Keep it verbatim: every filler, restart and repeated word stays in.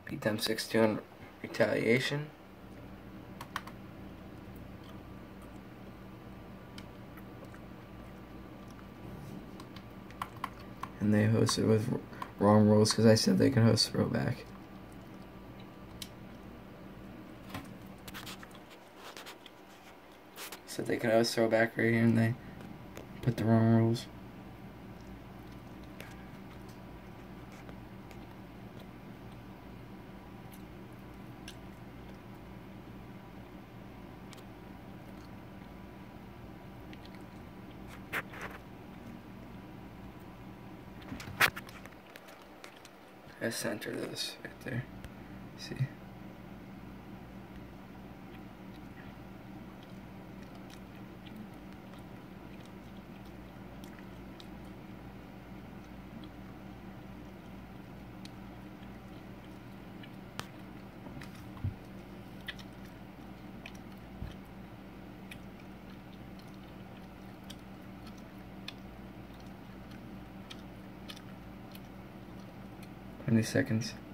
beat them six two on retaliation. And they hosted with wrong rules because I said they could host throwback. Said they could host throwback right here and they put the wrong rules. I center this right there. See? twenty seconds.